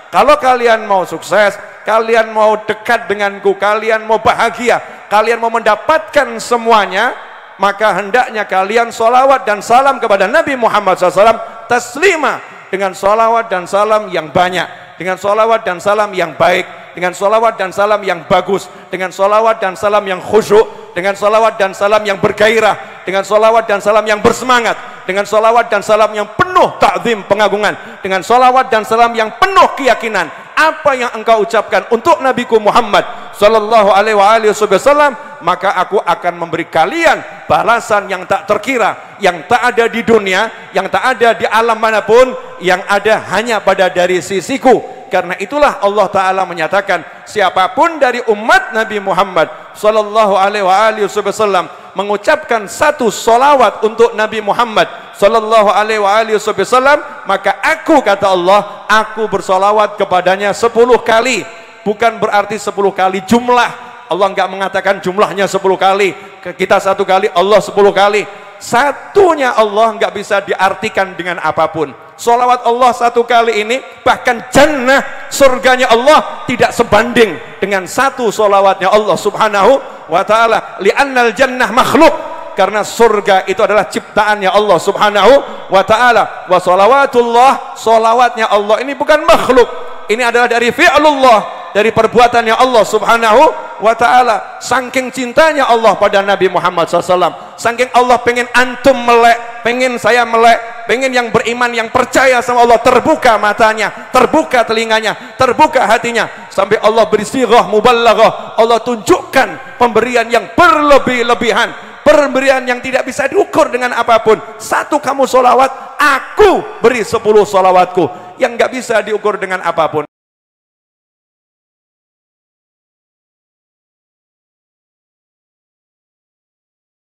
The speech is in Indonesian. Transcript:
Kalau kalian mau sukses, kalian mau dekat denganku, kalian mau bahagia, kalian mau mendapatkan semuanya, maka hendaknya kalian sholawat dan salam kepada Nabi Muhammad SAW taslima, dengan sholawat dan salam yang banyak, dengan sholawat dan salam yang baik, dengan sholawat dan salam yang bagus, dengan sholawat dan salam yang khusyuk, dengan sholawat dan salam yang bergairah, dengan sholawat dan salam yang bersemangat, dengan sholawat dan salam yang penuh ta'zim pengagungan, dengan sholawat dan salam yang penuh keyakinan. Apa yang engkau ucapkan untuk Nabiku Muhammad sallallahu alaihi wasallam, maka aku akan memberi kalian balasan yang tak terkira, yang tak ada di dunia, yang tak ada di alam manapun, yang ada hanya pada dari sisiku. Karena itulah Allah Ta'ala menyatakan, siapapun dari umat Nabi Muhammad sallallahu alaihi wasallam mengucapkan satu solawat untuk Nabi Muhammad sallallahu alaihi wasallam, maka aku, kata Allah, aku bersolawat kepadanya 10 kali. Bukan berarti 10 kali jumlah. Allah enggak mengatakan jumlahnya 10 kali, kita 1 kali, Allah 10 kali. Satunya Allah enggak bisa diartikan dengan apapun. Solawat Allah 1 kali ini, bahkan jannah, surganya Allah, tidak sebanding dengan 1 solawatnya Allah subhanahu wa ta'ala. Li'annal jannah makhluk, karena surga itu adalah ciptaannya Allah subhanahu wa ta'ala. Wa solawatullah, solawatnya Allah ini bukan makhluk, ini adalah dari fi'lullah, dari perbuatannya Allah subhanahu wa ta'ala. Saking cintanya Allah pada Nabi Muhammad SAW, saking Allah pengen antum melek, pengen saya melek, pengen yang beriman, yang percaya sama Allah terbuka matanya, terbuka telinganya, terbuka hatinya, sampai Allah beri sighah mubalaghah, Allah tunjukkan pemberian yang berlebih-lebihan, pemberian yang tidak bisa diukur dengan apapun. 1 kamu solawat, aku beri 10 solawatku, yang nggak bisa diukur dengan apapun.